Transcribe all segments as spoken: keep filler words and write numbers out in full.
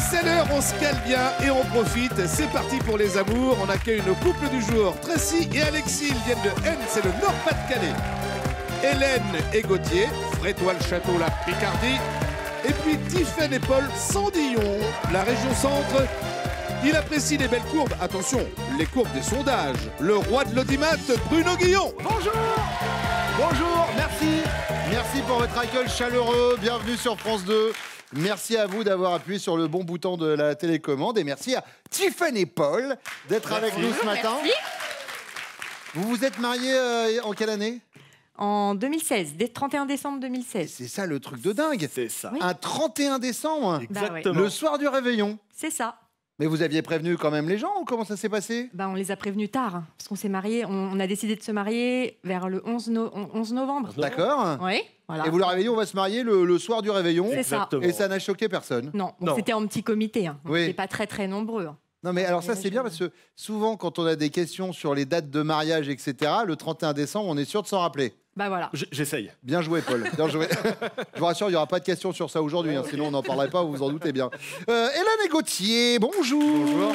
c'est l'heure, on se cale bien et on profite. C'est parti pour les amours. On accueille nos couples du jour. Tracy et Alexis, ils viennent de N, c'est le Nord-Pas-de-Calais. Hélène et Gauthier, Frétois-le-Château, la Picardie. Et puis Tiffaine et Paul, Sandillon, la région centre. Il apprécie les belles courbes. Attention, les courbes des sondages. Le roi de l'audimat, Bruno Guillon. Bonjour. Bonjour, merci. Merci pour votre accueil chaleureux. Bienvenue sur France deux. Merci à vous d'avoir appuyé sur le bon bouton de la télécommande. Et merci à Tiffaine et Paul d'être avec nous ce matin. Merci. Vous vous êtes mariés euh, en quelle année? En deux mille seize, dès trente et un décembre deux mille seize. C'est ça le truc de dingue. C'est ça. Oui. Un trente et un décembre, Exactement. le soir du réveillon. C'est ça. Mais vous aviez prévenu quand même les gens ou comment ça s'est passé? Bah, on les a prévenus tard, hein, parce qu'on s'est mariés. On, on a décidé de se marier vers le onze, no- onze novembre. D'accord. Oui, voilà. Et vous leur avez dit on va se marier le, le soir du réveillon. C'est ça. Exactement. Et ça n'a choqué personne. Non, Non. c'était en petit comité. Hein. On Oui. n'était pas très très nombreux. hein. Non mais alors ça Mais c'est bien je- parce que souvent quand on a des questions sur les dates de mariage et cetera, le trente et un décembre on est sûr de s'en rappeler. Bah voilà. J- J'essaye. Bien joué Paul, bien joué. Je vous rassure, il n'y aura pas de questions sur ça aujourd'hui, hein, sinon on n'en parlerait pas, vous vous en doutez bien. Euh, Hélène et Gauthier, bonjour. Bonjour.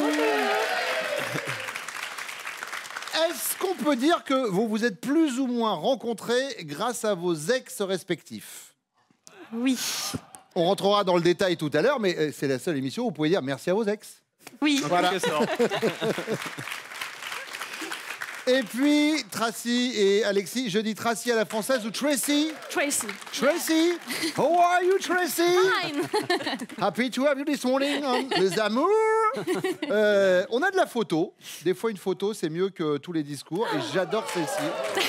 Est-ce qu'on peut dire que vous vous êtes plus ou moins rencontrés grâce à vos ex respectifs? Oui. On rentrera dans le détail tout à l'heure, mais euh, c'est la seule émission où vous pouvez dire merci à vos ex. Oui. Voilà. Et puis, Tracy et Alexis, je dis Tracy à la française ou Tracy? Tracy. Tracy, how are you, Tracy? Fine. Happy to have you this morning, hein, les amours. Euh, on a de la photo. Des fois, une photo, c'est mieux que tous les discours. Et j'adore celle-ci.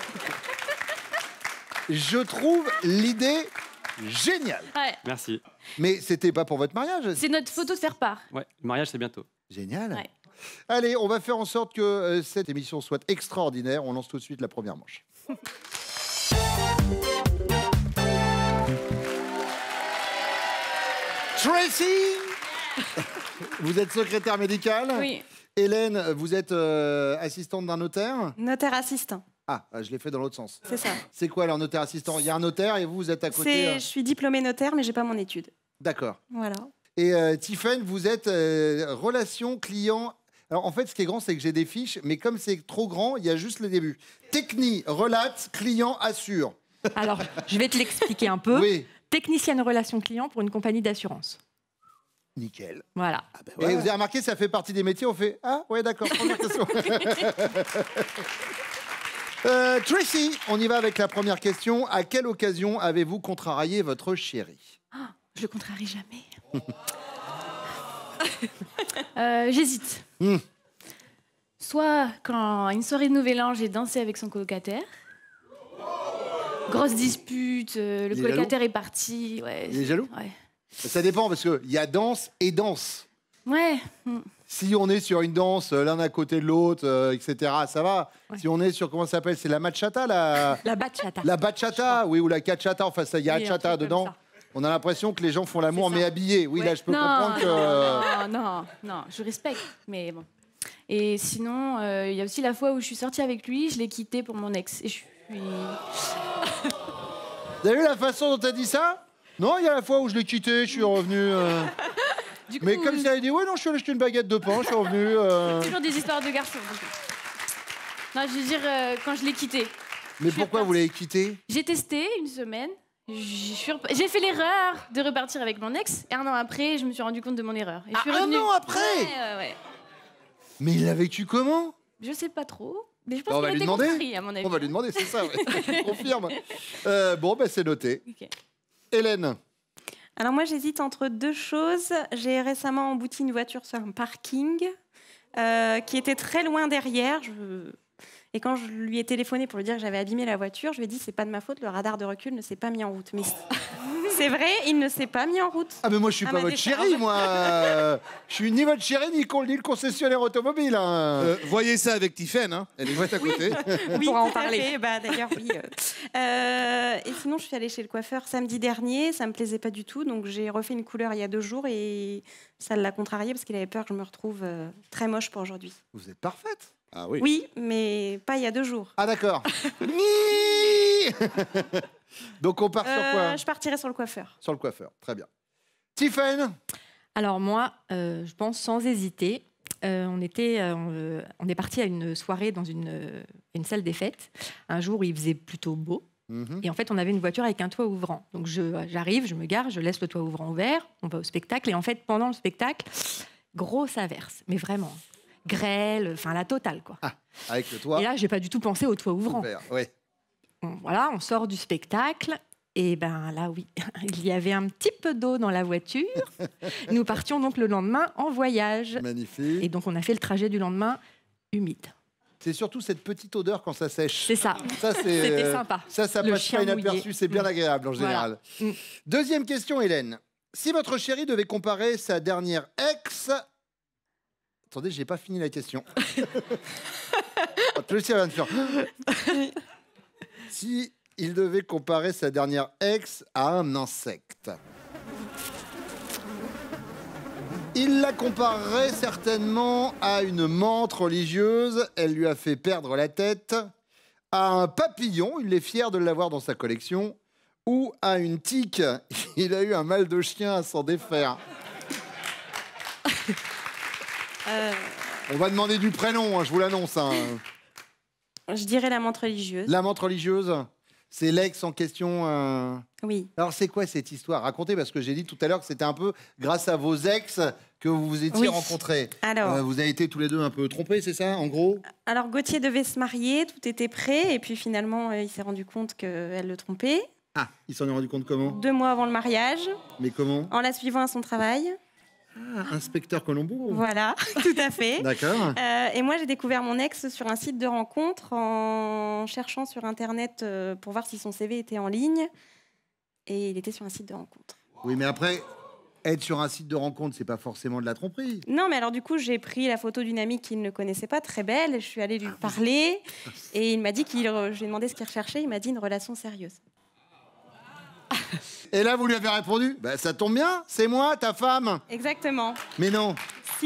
Je trouve l'idée géniale. Ouais. Merci. Mais c'était pas pour votre mariage? C'est notre photo de faire part. Ouais, le mariage, c'est bientôt. Génial. Ouais. Allez, on va faire en sorte que euh, cette émission soit extraordinaire. On lance tout de suite la première manche. Tracy, vous êtes secrétaire médicale. Oui. Hélène, vous êtes euh, assistante d'un notaire. Notaire assistant, Ah, je l'ai fait dans l'autre sens. c'est ça. C'est quoi alors, notaire assistant? Il y a un notaire et vous, vous êtes à côté. C'est, euh, je suis diplômée notaire, mais j'ai pas mon étude. D'accord. Voilà. Et euh, Tiffaine, vous êtes euh, relation client. Alors en fait, ce qui est grand, c'est que j'ai des fiches, mais comme c'est trop grand, il y a juste le début. Techni, relate, client, assure. Alors, je vais te l'expliquer un peu. Oui, Technicienne relation client pour une compagnie d'assurance. nickel. Voilà. Et vous avez remarqué, ça fait partie des métiers, on fait ah ouais d'accord. Première question. Euh, Tracy, on y va avec la première question. À quelle occasion avez-vous contrarié votre chéri? Je le contrarie jamais. Euh, J'hésite. Hmm. Soit quand à une soirée de Nouvel An, j'ai dansé avec son colocataire. Grosse dispute, euh, le Il est colocataire est parti. Ouais, Il est jaloux? Ouais. Ça dépend parce qu'il y a danse et danse. Ouais. hmm. Si on est sur une danse euh, l'un à côté de l'autre, euh, et cetera, ça va. Ouais. Si on est sur, comment ça s'appelle? C'est la machata, la, La bachata. la bachata, oui, ou la cachata, enfin, il y a Oui, un chata truc comme dedans. ça. On a l'impression que les gens font l'amour, C'est ça. mais habillés. Oui, Ouais. là, je peux Non, comprendre que... non, non, non, non, je respecte, mais bon. Et sinon, euh, il y a aussi la fois où je suis sortie avec lui, je l'ai quitté pour mon ex. Et je suis... Vous avez vu la façon dont tu as dit ça? Non, il y a la fois où je l'ai quitté, je suis revenu... euh, Du coup, Mais comme si elle avait dit, ouais, non, je suis allé acheter une baguette de pain, je suis revenu... euh, toujours des histoires de garçons. donc. Non, je veux dire, euh, quand je l'ai quitté. Mais suis pourquoi vous l'avez quitté? J'ai testé une semaine. Je suis rep- J'ai fait l'erreur de repartir avec mon ex. Et un an après, je me suis rendu compte de mon erreur. Et je Ah, suis un revenue. an après? Ouais, ouais, ouais. Mais il l'a vécu comment? Je sais pas trop. Mais je pense On qu'il va a lui été demander. contrarié, à mon avis. On va lui demander, c'est ça, ouais. Je confirme. Euh, bon, ben c'est noté. Ok. Hélène, Alors moi, j'hésite entre deux choses. J'ai récemment embouti une voiture sur un parking euh, qui était très loin derrière. Je- Et quand je lui ai téléphoné pour lui dire que j'avais abîmé la voiture, je lui ai dit c'est pas de ma faute, le radar de recul ne s'est pas mis en route. Mais c'est vrai, il ne s'est pas mis en route. ah mais moi je suis Ah, pas ma votre décharge. chéri, moi. Euh, Je suis ni votre chéri ni, con- ni le concessionnaire automobile. Hein. Euh, voyez ça avec Tiffaine, hein. Elle est juste à côté. On pourra en tout à parler. fait. Bah, d'ailleurs, oui. euh. Euh, et sinon, je suis allée chez le coiffeur samedi dernier. Ça me plaisait pas du tout, donc j'ai refait une couleur il y a deux jours et ça l'a contrarié parce qu'il avait peur que je me retrouve euh, très moche pour aujourd'hui. Vous êtes parfaite. Ah oui. Oui, mais pas il y a deux jours. Ah d'accord. Ni Donc on part sur quoi? Euh, je partirai sur le coiffeur. Sur le coiffeur, très bien. Tiffaine, Alors moi, euh, je pense sans hésiter. Euh, on, était, euh, on est parti à une soirée dans une, euh, une salle des fêtes, un jour où il faisait plutôt beau. Mhm. Et en fait, on avait une voiture avec un toit ouvrant. Donc je- j'arrive, je me gare, je laisse le toit ouvrant ouvert, on va au spectacle. Et en fait, pendant le spectacle, grosse averse, mais vraiment, grêle, enfin la totale, quoi. Ah, avec le toit Et là, j'ai pas du tout pensé au toit ouvrant. ouvert. Oui. On- voilà, on sort du spectacle. Et ben là, oui, il y avait un petit peu d'eau dans la voiture. Nous partions donc le lendemain en voyage. Magnifique. Et donc, on a fait le trajet du lendemain humide. C'est surtout cette petite odeur quand ça sèche. C'est ça. Ça, c'est, C'était euh, sympa. Ça, ça Le passe chien pas inaperçu. mouillé. C'est bien Mm. agréable en Voilà. général. Mm. Deuxième question, Hélène. Si votre chérie devait comparer sa dernière ex... Attendez, j'ai pas fini la question. Oh, tu le sais, Van Fur. Si il devait comparer sa dernière ex à un insecte, il la comparerait certainement à une menthe religieuse. Elle lui a fait perdre la tête. À un papillon, il est fier de l'avoir dans sa collection. Ou à une tique, il a eu un mal de chien à s'en défaire. Euh, On va demander du prénom, hein, je vous l'annonce. Hein. je dirais la menthe religieuse. La menthe religieuse, c'est l'ex en question. euh. Oui. Alors c'est quoi cette histoire? Racontez, parce que j'ai dit tout à l'heure que c'était un peu grâce à vos ex que vous vous étiez Oui. rencontrés. Alors, Euh, vous avez été tous les deux un peu trompés, c'est ça, en gros? alors Gauthier devait se marier, tout était prêt, et puis finalement, euh, il s'est rendu compte qu'elle le trompait. Ah, il s'en est rendu compte comment? Deux mois avant le mariage, Mais comment? en la suivant à son travail. Ah, inspecteur Colombo. Voilà, tout à fait. D'accord. Euh, et moi, j'ai découvert mon ex sur un site de rencontre en cherchant sur Internet euh, pour voir si son C V était en ligne. Et il était sur un site de rencontre. Oui, mais après, être sur un site de rencontre, c'est pas forcément de la tromperie. Non, mais alors du coup, j'ai pris la photo d'une amie qu'il ne connaissait pas, très belle. Je suis allée lui parler. Et il m'a dit qu'il... Je lui ai demandé ce qu'il recherchait. Il m'a dit une relation sérieuse. Et là, vous lui avez répondu, bah, ça tombe bien, c'est moi, ta femme. Exactement. Mais non. Si.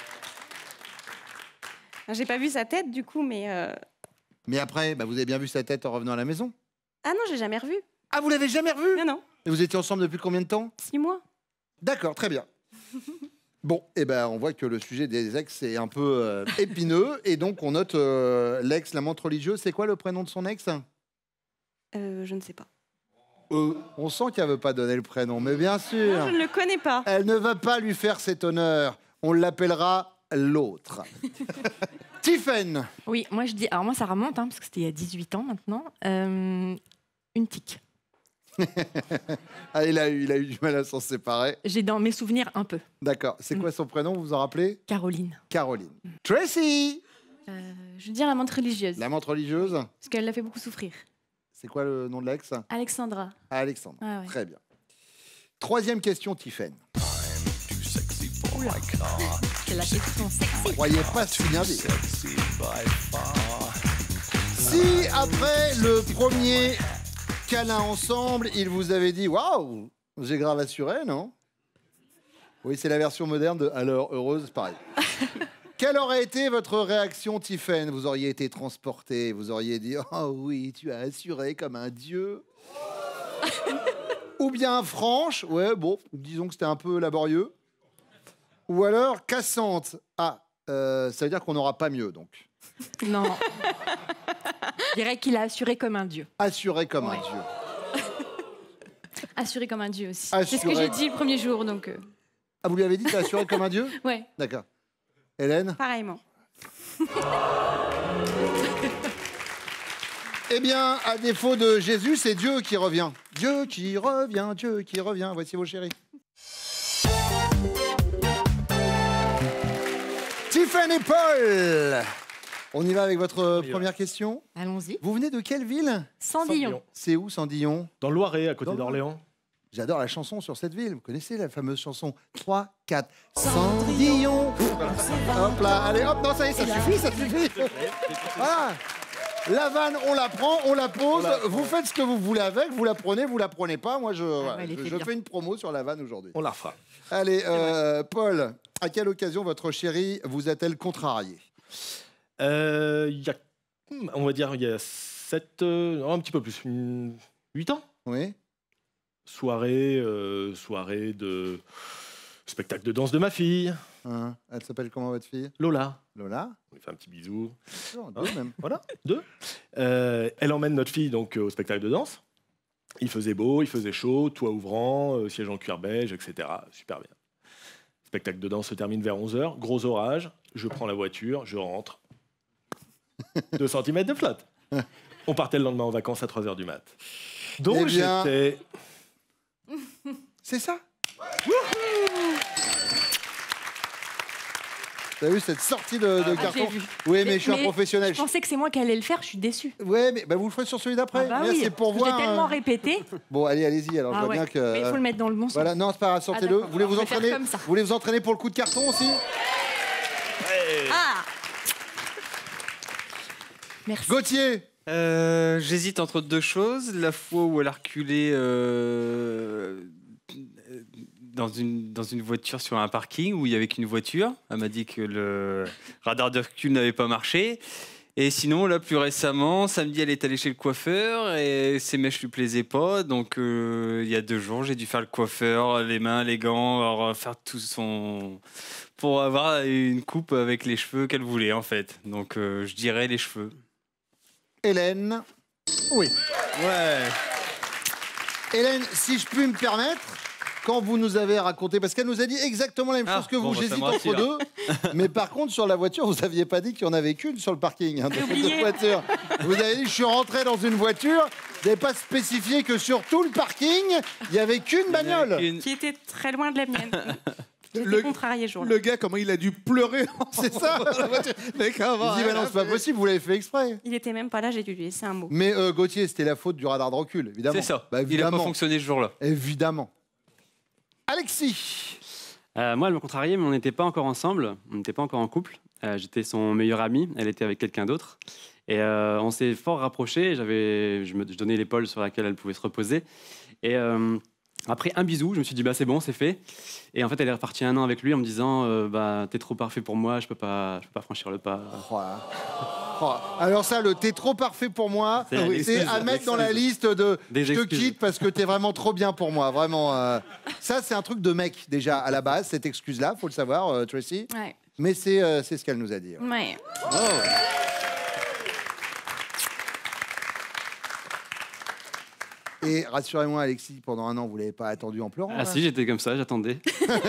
J'ai pas vu sa tête, du coup, mais... euh, Mais après, bah, vous avez bien vu sa tête en revenant à la maison. Ah non, j'ai jamais revu. Ah, vous l'avez jamais revu? Non, non. Et vous étiez ensemble depuis combien de temps? Six mois. D'accord, très bien. Bon, et ben on voit que le sujet des ex est un peu euh, épineux, et donc on note euh, l'ex, la menthe religieuse. C'est quoi le prénom de son ex? Euh, je ne sais pas. Euh, On sent qu'elle veut pas donner le prénom, mais bien sûr, Non, je ne le connais pas. elle ne va pas lui faire cet honneur. On l'appellera l'autre. Tiphaine. Oui, moi je dis. Alors moi ça remonte, hein, parce que c'était il y a dix-huit ans maintenant. Euh, une tique. Ah, il a eu, il a eu du mal à s'en séparer. J'ai dans mes souvenirs un peu. D'accord. C'est quoi son prénom, vous vous en rappelez? Caroline. Caroline. Tracy. Euh, je veux dire la menthe religieuse, La menthe religieuse. parce qu'elle l'a fait beaucoup souffrir. C'est quoi le nom de l'ex? Alexandra. Ah, Alexandre. Ah ouais. Très bien. Troisième question, Tiphaine. C'est la question sexy. Croyez pas se bien dire. Si après le premier câlin ensemble, il vous avait dit waouh, j'ai grave assuré, non? Oui, c'est la version moderne de alors heureuse, pareil. Quelle aurait été votre réaction, Tiphaine? Vous auriez été transporté, vous auriez dit oh oui, tu as assuré comme un dieu. Ou bien franche, ouais, bon, disons que c'était un peu laborieux. Ou alors cassante. Ah, euh, ça veut dire qu'on n'aura pas mieux, donc. Non. Je dirais qu'il a assuré comme un dieu. Assuré comme Ouais. un dieu. Assuré comme un dieu aussi. Assuré. C'est ce que j'ai dit le premier jour, donc... euh, Ah, vous lui avez dit t'as assuré comme un dieu? Ouais. D'accord. Hélène? Pareillement. Eh bien, à défaut de Jésus, c'est Dieu qui revient. Dieu qui revient, Dieu qui revient. Voici vos chéris. Tiphaine et Paul. On y va avec votre y va. première question. Allons-y. Vous venez de quelle ville? Cendillon. C'est où, Cendillon? Dans le Loiret, à côté Dans le d'Orléans. J'adore la chanson sur cette ville. Vous connaissez la fameuse chanson trois, quatre, Cendillon. Hop là, allez, hop, non, ça y est, ça suffit, ça suffit. Voilà. La vanne, on la prend, on la pose. On la- Vous faites ce que vous voulez avec, vous la prenez, vous la prenez pas. Moi, je, voilà, elle je, était je bien. fais une promo sur la vanne aujourd'hui. On la refera. Allez, euh, Paul, à quelle occasion votre chérie vous a-t-elle contrarié? Euh, Il y a, hmm, on va dire, il y a sept, euh, non, un petit peu plus, une- huit ans. Oui. Soirée, euh, soirée de Spectacle de danse de ma fille, Hein, elle s'appelle comment votre fille? Lola. Lola. On lui fait un petit bisou. Oh, deux même. Voilà, deux. Euh, elle emmène notre fille donc euh, au spectacle de danse. Il faisait beau, il faisait chaud, toit ouvrant, euh, siège en cuir beige, et cetera. Super bien. Spectacle de danse se termine vers onze heures. Gros orage. Je prends la voiture, je rentre. deux centimètres de flotte. On partait le lendemain en vacances à trois heures du mat. Donc Eh bien- j'étais... C'est ça. T'as vu cette sortie de, de Ah, carton? j'ai vu. Oui, mais je suis un Mais professionnel. Je pensais que c'est moi qui allais le faire, je suis déçue. Ouais, mais bah, vous le ferez sur celui d'après. Ah bah Là, oui, c'est pour parce que voir. J'ai tellement euh, répété. Bon, allez, allez-y. Alors, je Ah vois ouais. bien que. Mais il faut le mettre dans le bon sens. Voilà, non, c'est pas grave, sortez-le. d'accord. Vous voulez vous Je vais faire entraîner comme ça. Vous voulez vous entraîner pour le coup de carton aussi? Ah Merci. Gauthier. Euh, J'hésite entre deux choses. La fois où elle a reculé euh, dans, une, dans une voiture sur un parking où il n'y avait qu'une voiture. Elle m'a dit que le radar de recul n'avait pas marché. Et sinon, là, plus récemment, samedi, elle est allée chez le coiffeur et ses mèches lui plaisaient pas. Donc, euh, il y a deux jours, j'ai dû faire le coiffeur, les mains, les gants, faire tout son... pour avoir une coupe avec les cheveux qu'elle voulait, en fait. Donc, euh, je dirais les cheveux. Hélène. Oui. Ouais. Hélène, si je puis me permettre, quand vous nous avez raconté, parce qu'elle nous a dit exactement la même Ah, chose que bon, vous, bah, ça j'hésite me entre rassure. deux. Mais par contre, sur la voiture, vous n'aviez pas dit qu'il n'y en avait qu'une sur le parking. Hein, de J'ai cette oublié. voiture. Vous avez dit, je suis rentré dans une voiture. Vous n'avez pas spécifié que sur tout le parking, il n'y avait qu'une bagnole. Une- Qui était très loin de la mienne. J'étais Le- contrariée ce jour-là. Le gars, comment il a dû pleurer. C'est ça. Mais comment Il dit, bah non, c'est pas possible, vous l'avez fait exprès. Il était même pas là, j'ai dû lui laisser un mot. Mais euh, Gauthier, c'était la faute du radar de recul, évidemment. C'est ça. Bah, il n'a pas évidemment. fonctionné ce jour-là. Évidemment. Alexis. Euh, moi, elle me contrariait, mais on n'était pas encore ensemble, on n'était pas encore en couple. Euh, J'étais son meilleur ami, elle était avec quelqu'un d'autre. Et euh, on s'est fort rapprochés, j'avais, je, me, je donnais l'épaule sur laquelle elle pouvait se reposer. Et euh, après un bisou, je me suis dit, bah, c'est bon, c'est fait. Et en fait, elle est repartie un an avec lui en me disant, euh, bah, t'es trop parfait pour moi, je peux pas, je peux pas franchir le pas. Oh là. Oh. Alors ça, le t'es trop parfait pour moi, C'est une c'est excuse, à mettre dans la excuse. liste de Des je te excuses. quitte parce que t'es vraiment trop bien pour moi, vraiment. euh. Ça, c'est un truc de mec déjà à la base, cette excuse-là, faut le savoir, euh, Tracy. Ouais. Mais c'est euh, c'est ce qu'elle nous a dit. ouais. Ouais. Et rassurez-moi, Alexis, pendant un an, vous l'avez pas attendu en pleurant. Ah là. si, j'étais comme ça, j'attendais.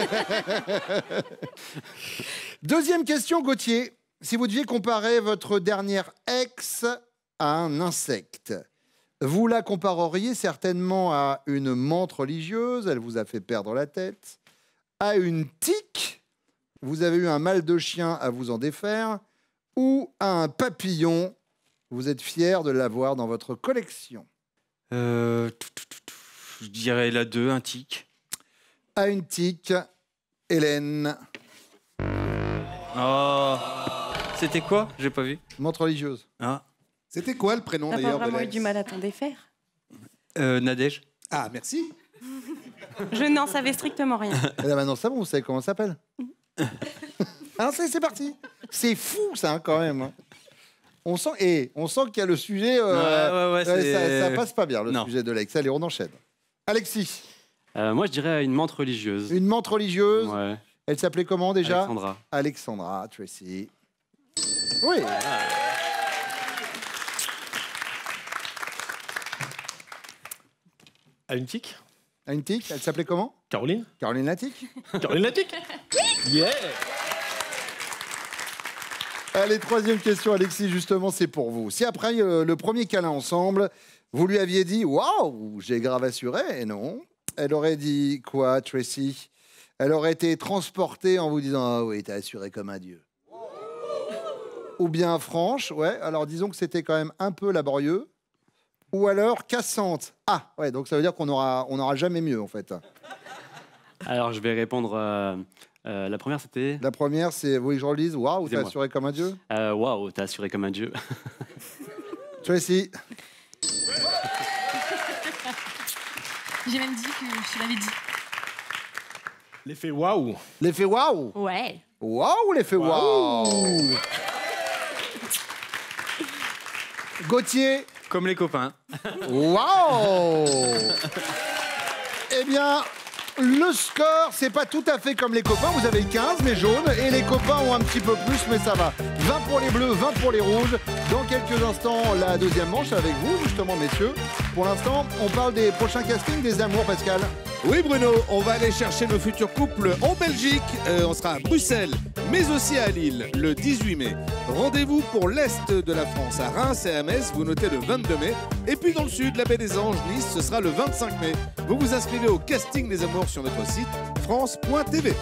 Deuxième question, Gauthier. Si vous deviez comparer votre dernière ex à un insecte, vous la compareriez certainement à une menthe religieuse, elle vous a fait perdre la tête, à une tique, vous avez eu un mal de chien à vous en défaire, ou à un papillon, vous êtes fier de l'avoir dans votre collection. Euh, tout, tout, tout, tout. Je dirais la deux, un tic. À une tique, Hélène, Oh. C'était quoi? J'ai pas vu. menthe religieuse. Ah. C'était quoi le prénom T'as pas d'ailleurs de vraiment eu l'ex du mal à t'en défaire? Euh, Nadège. Ah, merci. Je n'en savais strictement rien. Et là maintenant, ça, bon, vous savez comment ça s'appelle. Alors c'est c'est parti. C'est fou ça hein, quand même. hein. On sent et on sent qu'il y a le sujet. euh, Ouais, ouais, ouais, ouais, c'est- ça, ça passe pas bien le Non. sujet de l'ex. Allez, on enchaîne. Alexis, Euh, moi, je dirais à une menthe religieuse. une menthe religieuse. Ouais, Elle s'appelait comment déjà? Alexandra. Alexandra, Tracy. Oui. À une tique. À une tique. Elle s'appelait comment? Caroline. Caroline Latique. Caroline la tique. Yeah. Allez, troisième question, Alexis, justement, c'est pour vous. Si après euh, le premier câlin ensemble, vous lui aviez dit « Waouh, j'ai grave assuré », et non, elle aurait dit quoi, Tracy? Elle aurait été transportée en vous disant « Ah oui, t'as assuré comme un dieu ». Ou bien franche, ouais, alors disons que c'était quand même un peu laborieux. Ou alors cassante. Ah, ouais, donc ça veut dire qu'on aura, on aura jamais mieux, en fait. Alors, je vais répondre. euh, euh, la première, c'était La première, c'est, vous voulez que je relise? Waouh, t'as Excusez-moi. assuré comme un dieu. euh, waouh, t'as assuré comme un dieu. Tracy, J'ai même dit que je te l'avais dit. L'effet waouh. l'effet waouh. Ouais. Waouh, l'effet waouh. Gauthier, Comme les copains. waouh. Eh bien, Le score, c'est pas tout à fait comme les copains. Vous avez quinze, mais jaunes. Et les copains ont un petit peu plus, mais ça va. vingt pour les bleus, vingt pour les rouges. Dans quelques instants, la deuxième manche avec vous, justement, messieurs. Pour l'instant, on parle des prochains castings des amours, Pascal. Oui Bruno, on va aller chercher nos futurs couples en Belgique. Euh, on sera à Bruxelles, mais aussi à Lille, le dix-huit mai. Rendez-vous pour l'Est de la France, à Reims et à Metz, vous notez le vingt-deux mai. Et puis dans le Sud, la Baie des Anges, Nice, ce sera le vingt-cinq mai. Vous vous inscrivez au casting des amours sur notre site france point t v.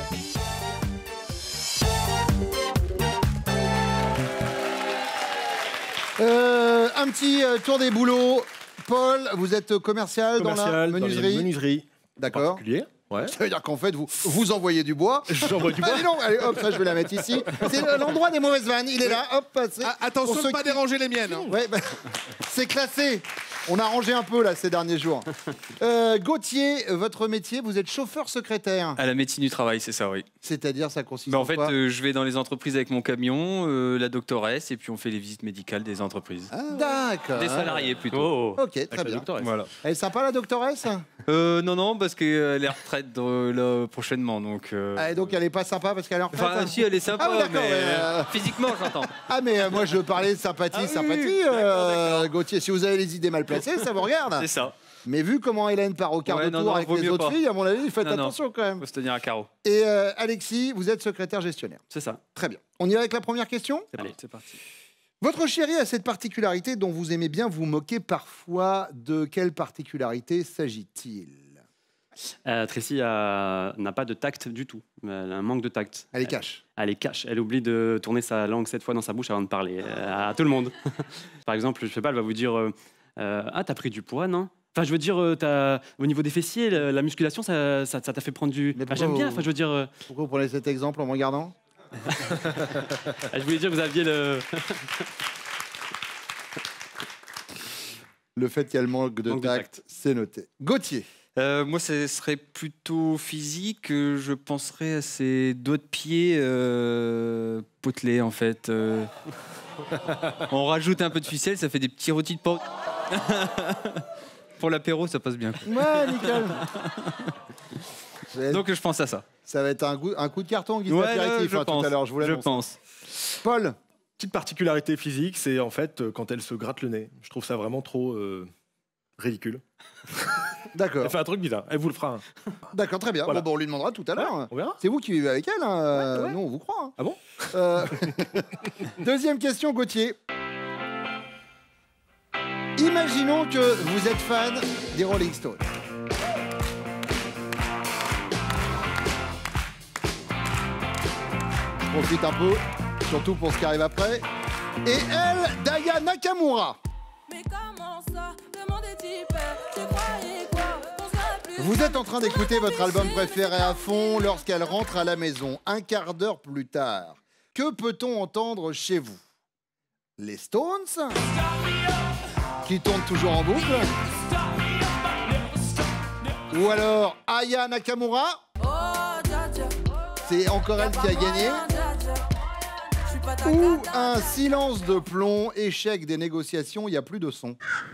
Euh, un petit euh, tour des boulots. Paul, vous êtes commercial, Commercial, dans la dans les menuiserie. menuiseries. D'accord. Particulier. Ouais. Ça veut dire qu'en fait, vous, vous envoyez du bois. J'envoie du bois. Allez, non, allez, hop, ça, je vais la mettre ici. C'est l'endroit des mauvaises vannes. Il est là, hop, c'est- Ah, attention pour de ceux ne pas qui- déranger les miennes. hein. Ouais, bah, c'est classé. On a rangé un peu là ces derniers jours. Euh, Gauthier, votre métier, vous êtes chauffeur secrétaire. À la médecine du travail, c'est ça, oui. C'est-à-dire, ça consiste Bah, en en fait, quoi euh, je vais dans les entreprises avec mon camion, euh, la doctoresse, et puis on fait les visites médicales des entreprises. D'accord. Des salariés plutôt. Ok, très Avec la bien. doctoresse. Voilà. Elle est sympa la doctoresse. Euh, non, non, parce qu'elle est retraite de- là, prochainement, donc. euh, Ah, et donc elle est pas sympa parce qu'elle est en retraite. Enfin, hein si, elle est sympa, Ah oui, d'accord, mais ouais, euh, euh, physiquement, j'entends. Ah mais euh, moi je parlais de sympathie, Ah oui, sympathie. oui, euh, Gauthier, si vous avez les idées mal placées, ça vous regarde. C'est ça. Mais vu comment Hélène part au quart Ouais, de non, tour non, avec vaut les mieux autres pas. filles, à mon avis, faites Non, non. attention quand même. Faut se tenir à carreau. Et euh, Alexis, vous êtes secrétaire gestionnaire. C'est ça. Très bien. On y va avec la première question. Allez. C'est parti. Votre chérie a cette particularité dont vous aimez bien vous moquer parfois. De quelle particularité s'agit-il? Euh, Tracy a- n'a pas de tact du tout. Elle a un manque de tact. Elle est cache. Elle est cache. Elle oublie de tourner sa langue sept fois dans sa bouche avant de parler euh, à tout le monde. Par exemple, je sais pas, elle va vous dire euh, euh, ah, t'as pris du poids, non? Enfin, je veux dire, euh, t'as- au niveau des fessiers, la, la musculation, ça ça- ça t'a fait prendre du. Mais Enfin, J'aime pourquoi bien. vous- Enfin, je veux dire, euh, Pourquoi vous prenez cet exemple en me regardant? je voulais dire, que vous aviez le. Le fait qu'elle manque de Manque de tact, tact. c'est noté. Gauthier. Euh, moi, ce serait plutôt physique. euh, Je penserais à ses doigts de pied euh, potelés, en fait. euh. On rajoute un peu de ficelle, ça fait des petits rôtis de porc. Pour l'apéro, ça passe bien. quoi. Ouais, nickel. Ça va être- Donc, je pense à ça. ça va être un, goût- un coup de carton en guise Ouais, d'apéritif je hein, tout pense. à l'heure, je vous Je l'annonce. pense. Paul. Petite particularité physique, c'est en fait euh, quand elle se gratte le nez. Je trouve ça vraiment trop euh, ridicule. D'accord. Elle fait un truc bizarre. Elle vous le fera. un. D'accord, très bien. Voilà. Bon, bah, on lui demandera tout à l'heure. On verra. C'est vous qui vivez avec elle, hein. euh, Ouais, ouais. Nous, on vous croit. hein. Ah bon Euh, Deuxième question, Gauthier. Imaginons que vous êtes fan des Rolling Stones. Je profite un peu, surtout pour ce qui arrive après. Et elle, Daya Nakamura. Mais comment ça? Demandez-t-il, tu croyais quoi? On serait plus Vous êtes en train d'écouter votre album préféré à fond lorsqu'elle rentre à la maison, un quart d'heure plus tard. Que peut-on entendre chez vous? Les Stones, qui tournent toujours en boucle. Ou alors Aya Nakamura, Oh, dja, dja. c'est encore elle qui a gagné. Dja, dja. Je suis pas ta Ou cata. un silence de plomb, échec des négociations, il n'y a plus de son.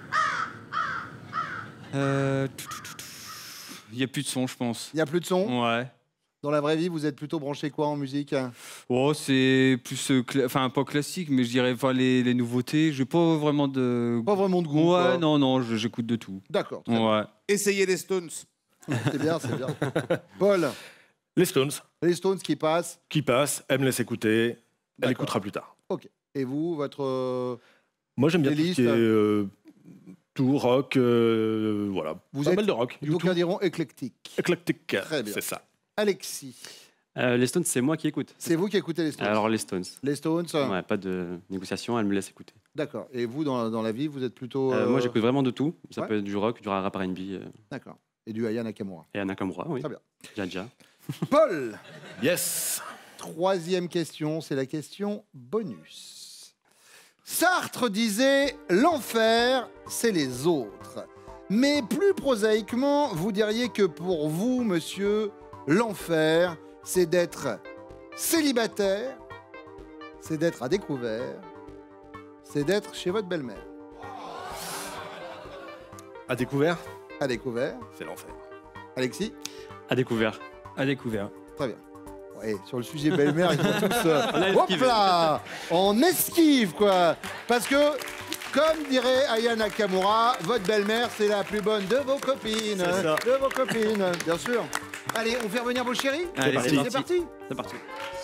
Euh, Il n'y a plus de son, je pense. Il n'y a plus de son. Ouais. Dans la vraie vie, vous êtes plutôt branché quoi en musique? Oh, c'est plus, euh, cla- enfin pas classique, mais je dirais, enfin les, les nouveautés. J'ai pas vraiment de. Pas vraiment de goût. Ouais, quoi. non, non, je- j'écoute de tout. D'accord, très bien. Ouais. Essayez les Stones. C'est bien, c'est bien. Paul, Les Stones, les Stones qui passent. qui passe, elle me laisse écouter. Elle D'accord. écoutera plus tard. Ok. Et vous, votre... euh, Moi, j'aime bien tout ce Playlist. qui est euh, tout rock. euh, voilà. Vous Pas êtes- mal de rock. Donc, YouTube. ils diront éclectique. Éclectique. Très bien. C'est ça. Alexis, Euh, les Stones, c'est moi qui écoute. c'est vous qui écoutez les Stones. Alors les Stones. Les Stones, Ouais, pas de négociation, elle me laisse écouter. d'accord. Et vous, dans, dans la vie, vous êtes plutôt... Euh, euh, Moi, j'écoute vraiment de tout. Ça ouais. peut être du rock, du rap R and B euh, D'accord. Et du Aya Nakamura. et Anna Nakamura, oui. Très bien. Jaja. Paul, Yes. troisième question, c'est la question bonus. Sartre disait « L'enfer, c'est les autres ». Mais plus prosaïquement, vous diriez que pour vous, monsieur, l'enfer, c'est d'être célibataire, c'est d'être à découvert, c'est d'être chez votre belle-mère. À découvert, À découvert. c'est l'enfer. Alexis? À découvert. À découvert. Très bien. Ouais, sur le sujet belle-mère, ils sont tous... euh, On a hop esquivé. là, on esquive, quoi. Parce que, comme dirait Aya Nakamura, votre belle-mère, c'est la plus bonne de vos copines. C'est ça. De vos copines, bien sûr. Allez, on fait revenir vos chéris. Allez, parti. C'est parti. C'est parti.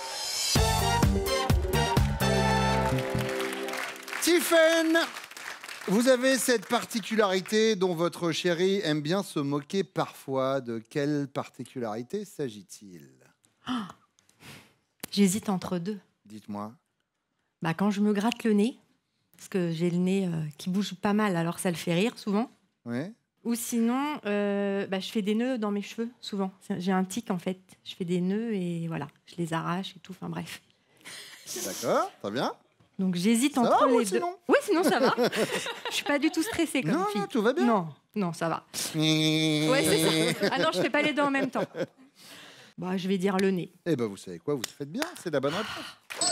Tiffen, vous avez cette particularité dont votre chéri aime bien se moquer parfois. De quelle particularité s'agit-il? J'hésite entre deux. Dites-moi. Bah, quand je me gratte le nez, parce que j'ai le nez euh, qui bouge pas mal, alors ça le fait rire souvent. Ouais. Ou sinon, euh, bah, je fais des nœuds dans mes cheveux, souvent. C'est- J'ai un tic, en fait. Je fais des nœuds et voilà, je les arrache et tout. Enfin, bref. D'accord, très bien. Donc, j'hésite Ça entre va, les ou deux. sinon Oui, sinon, ça va. Je suis pas du tout stressée comme Non, fille. non, tout va bien. Non, non, ça va. Ouais, c'est ça. Ah non, je fais pas les deux en même temps. Bah, je vais dire le nez. Eh ben, vous savez quoi, vous faites bien, c'est la bonne réponse.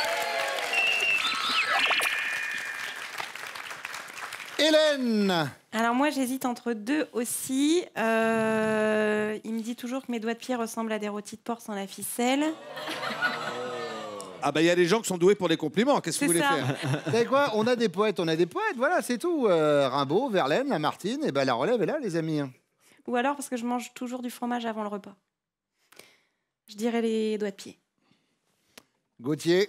Hélène, Alors moi, j'hésite entre deux aussi. Euh, il me dit toujours que mes doigts de pied ressemblent à des rôtis de porc sans la ficelle. Ah bah il y a des gens qui sont doués pour les compliments, qu'est-ce que vous C'est voulez ça. faire? vous savez quoi, on a des poètes, on a des poètes, voilà, c'est tout. Euh, Rimbaud, Verlaine, Lamartine, et ben la relève est là, les amis. Ou alors parce que je mange toujours du fromage avant le repas. Je dirais les doigts de pied. Gauthier.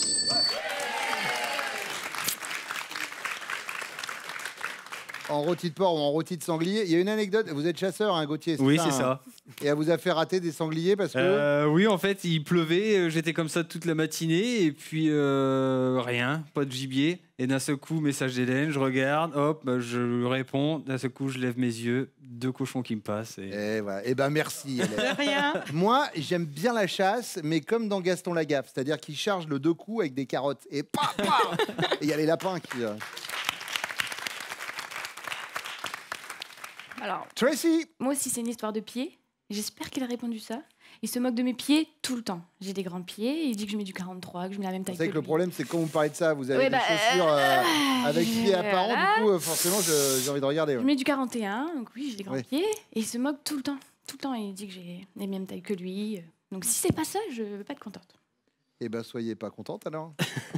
En rôti de porc ou en rôti de sanglier. Il y a une anecdote, vous êtes chasseur, hein, Gauthier? Oui, c'est hein ça. Et elle vous a fait rater des sangliers parce que... Euh, oui, en fait, il pleuvait, euh, j'étais comme ça toute la matinée, et puis euh, rien, pas de gibier. Et d'un seul coup, message d'Hélène, je regarde, hop, bah, je lui réponds, d'un seul coup, je lève mes yeux, deux cochons qui me passent. Et... Eh ben, eh ben merci, Hélène. De rien. Moi, j'aime bien la chasse, mais comme dans Gaston Lagaffe, c'est-à-dire qu'il charge le deux coups avec des carottes. Et paf, paf. Et il y a les lapins qui... euh. Alors, Tracy. moi aussi, c'est une histoire de pieds. J'espère qu'il a répondu ça. Il se moque de mes pieds tout le temps. J'ai des grands pieds, il dit que je mets du quarante-trois, que je mets la même Vous taille savez que que le lui. problème, c'est que quand vous parlez de ça, vous avez Ouais, des bah, chaussures euh, avec je- pieds apparents, voilà. du coup, euh, forcément, je- j'ai envie de regarder. Je ouais. mets du quarante et un, donc oui, j'ai des grands Oui. pieds. Et il se moque tout le temps. Tout le temps, il dit que j'ai les mêmes tailles que lui. Donc si c'est pas ça, je vais pas être contente. Eh ben, soyez pas contente, alors.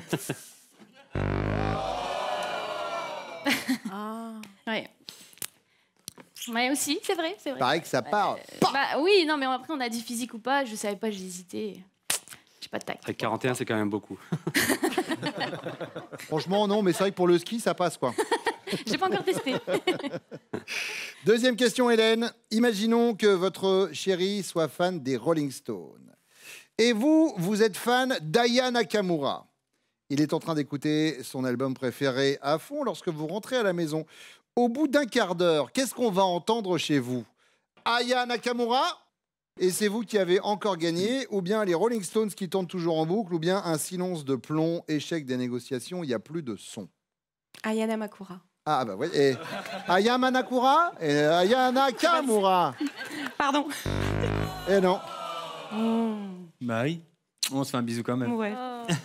Ah. Ouais. Ouais, aussi, c'est vrai, c'est vrai. Pareil que ça part. Bah oui, non, mais après, on a dit physique ou pas, je savais pas, j'ai hésité. J'ai pas de tact. Avec quarante et un, c'est quand même beaucoup. Franchement, non, mais c'est vrai que pour le ski, ça passe, quoi. J'ai pas encore testé. Deuxième question, Hélène. Imaginons que votre chéri soit fan des Rolling Stones. Et vous, vous êtes fan d'Aya Nakamura. Il est en train d'écouter son album préféré à fond lorsque vous rentrez à la maison. Au bout d'un quart d'heure, qu'est-ce qu'on va entendre chez vous? Aya Nakamura? Et c'est vous qui avez encore gagné, ou bien les Rolling Stones qui tournent toujours en boucle, ou bien un silence de plomb, échec des négociations, il n'y a plus de son. Ayana Makura. Ah bah oui, et Aya Manakura et Aya Nakamura. Pardon. Et non. Bah oui, on se fait un bisou quand même. Ouais.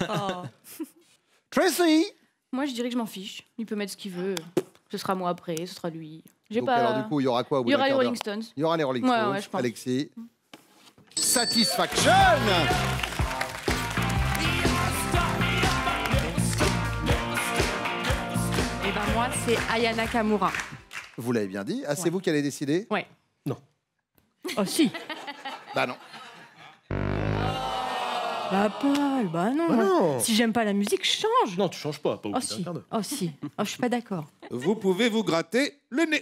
Tracy. Moi, je dirais que je m'en fiche. Il peut mettre ce qu'il veut. Ce sera moi après, ce sera lui. J'ai Donc pas... alors du coup, il y aura quoi au bout Il y d'un aura les quart d'heure Rolling Stones. Il y aura les Rolling Ouais, Stones. ouais, je pense. Alexis. Satisfaction. Et ben moi, c'est Aya Nakamura. Vous l'avez bien dit. Ah, c'est Ouais. vous qui allez décider? Ouais. Non. Oh si. Bah non. Bah Paul, bah non. Bah non. Si j'aime pas la musique, je change. Non, tu changes pas, pas au Oh bout d'un si. quart d'heure. Oh si. Oh, je suis pas d'accord. Vous pouvez vous gratter le nez.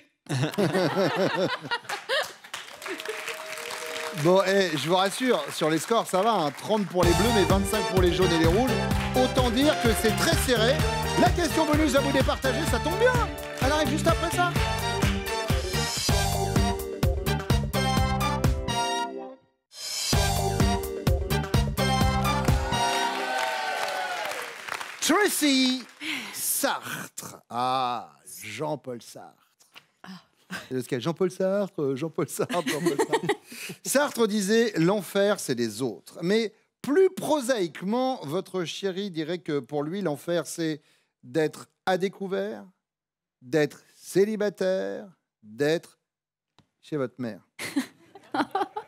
Bon, eh, je vous rassure, sur les scores, ça va. Hein, trente pour les bleus, mais vingt-cinq pour les jaunes et les rouges. Autant dire que c'est très serré. La question bonus à vous départager, ça tombe bien. Elle arrive juste après ça. Tracy Sartre. Ah, Jean-Paul Sartre. C'est le sketch. Jean-Paul Sartre, Jean-Paul Sartre, Jean-Paul Sartre. Sartre disait « l'enfer, c'est les autres ». Mais plus prosaïquement, votre chéri dirait que pour lui, l'enfer, c'est d'être à découvert, d'être célibataire, d'être chez votre mère.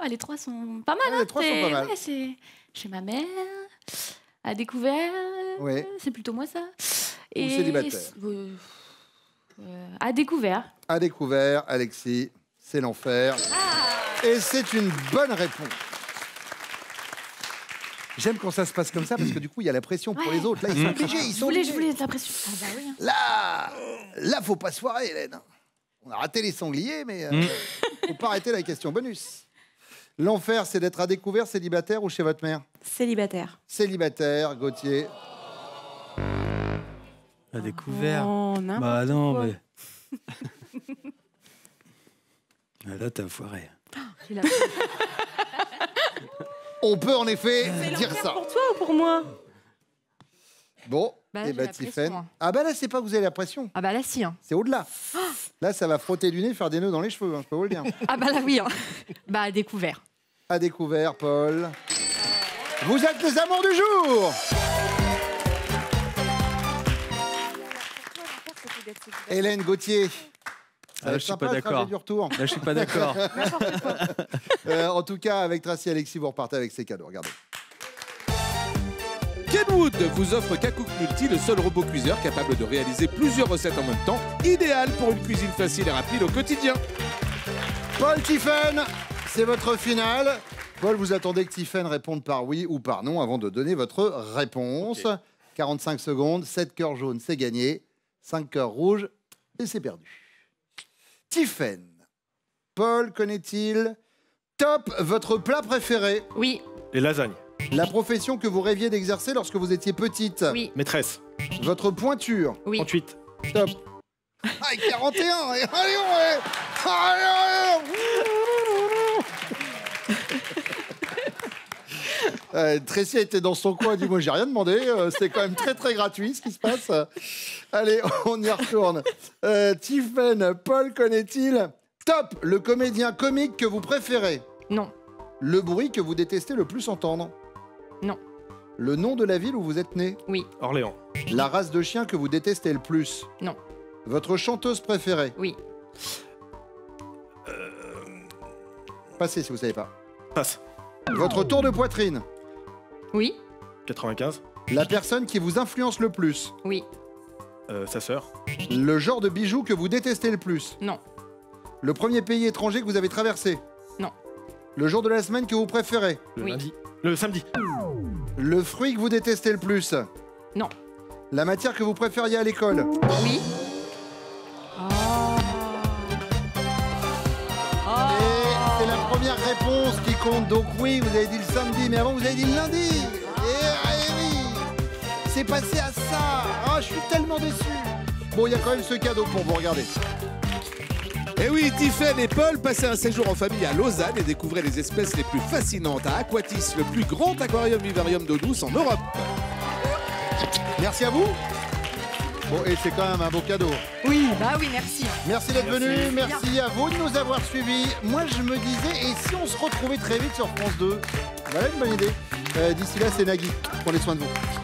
les trois sont pas mal. Ah, hein, les trois sont c'est- pas mal. ouais, c'est chez ma mère, à découvert, Ouais. c'est plutôt moi ça. Ou célibataire. euh, euh, à découvert. À découvert, Alexis, c'est l'enfer. Et c'est une bonne réponse. J'aime quand ça se passe comme ça parce que du coup, il y a la pression pour Ouais. les autres. Là, ils sont obligés. Ils Je sont voulais, obligés. je voulais de la pression. Ah bah oui. hein. Là, là, faut pas se foirer, Hélène. On a raté les sangliers, mais euh, faut pas arrêter la question bonus. L'enfer, c'est d'être à découvert, célibataire ou chez votre mère? Célibataire. Célibataire, Gauthier. À découvert. Oh, n'importe Bah non, quoi. mais. Ah, là, t'as foiré. Il a- On peut en effet C'est dire l'enfer ça. pour toi ou pour moi? Bon, Bah, et j'ai bah, la Tiffaine. pression, hein. Ah bah là, c'est pas que vous avez la pression, Ah bah là, si. hein. c'est au-delà. Là, ça va frotter du nez, faire des nœuds dans les cheveux, hein, je peux vous le dire. Ah bah là, oui. hein. Bah, à découvert. À découvert, Paul. Vous êtes les amours du jour. Hélène Gauthier. Ça va Ah, être je suis sympa, pas le trajet d'accord. du retour. Là, je suis pas d'accord. Euh, en tout cas, avec Tracy et Alexis, vous repartez avec ces cadeaux. Regardez. Kenwood vous offre Kakook Multi, le seul robot cuiseur capable de réaliser plusieurs recettes en même temps, idéal pour une cuisine facile et rapide au quotidien. Paul, Tiffaine, c'est votre finale. Paul, vous attendez que Tiffaine réponde par oui ou par non avant de donner votre réponse. quarante-cinq secondes, sept cœurs jaunes, c'est gagné. cinq cœurs rouges, et c'est perdu. Tiffaine, Paul connaît-il top votre plat préféré? Oui, Les lasagnes. La profession que vous rêviez d'exercer lorsque vous étiez petite? oui, Maîtresse. Votre pointure? oui. trente-huit. Top. Ah, quarante et un. Allez, allez, allez, allez. Euh, Tracy était dans son coin, elle dit moi j'ai rien demandé, euh, c'est quand même très très gratuit ce qui se passe. Allez, on y retourne. Euh, Tiffaine, Paul connaît-il top le comédien comique que vous préférez? Non, Le bruit que vous détestez le plus entendre? Non. Le nom de la ville où vous êtes né? oui, Orléans. La race de chien que vous détestez le plus? Non. Votre chanteuse préférée? oui. Passez si vous savez pas. Passe. Votre tour de poitrine? Oui, quatre-vingt-quinze. La personne qui vous influence le plus? oui, Euh, sa sœur. Le genre de bijoux que vous détestez le plus? non, Le premier pays étranger que vous avez traversé? Non. Le jour de la semaine que vous préférez? Le Oui. lundi. Le samedi. Le fruit que vous détestez le plus? non, La matière que vous préfériez à l'école? oui. Et c'est la première réponse qui compte. Donc oui, vous avez dit le samedi, mais avant vous avez dit le lundi. Et, et oui, c'est passé à ça. Ah, je suis tellement déçu. Bon, il y a quand même ce cadeau pour vous, regardez. Et oui, Tiffaine et Paul passaient un séjour en famille à Lausanne et découvraient les espèces les plus fascinantes à Aquatis, le plus grand aquarium-vivarium d'eau douce en Europe. Merci à vous. Bon, et c'est quand même un beau cadeau. Oui, bah oui, merci. Merci d'être venu, merci à vous de nous avoir suivis. Moi, je me disais, et si on se retrouvait très vite sur France deux? Voilà une bonne idée. Euh, D'ici là, c'est Nagui. Prenez soin de vous.